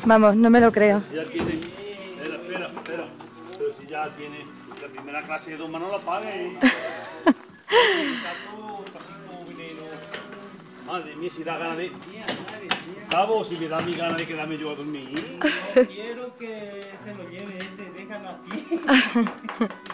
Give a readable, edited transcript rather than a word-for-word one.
Vamos, no me lo creo. Ya tiene... Espera. Pero si ya tiene la primera clase de doma, no la pague. Madre mía, si da ganas de... Cabo, si me da mi gana de quedarme yo a dormir. Quiero que se lo lleve déjalo aquí.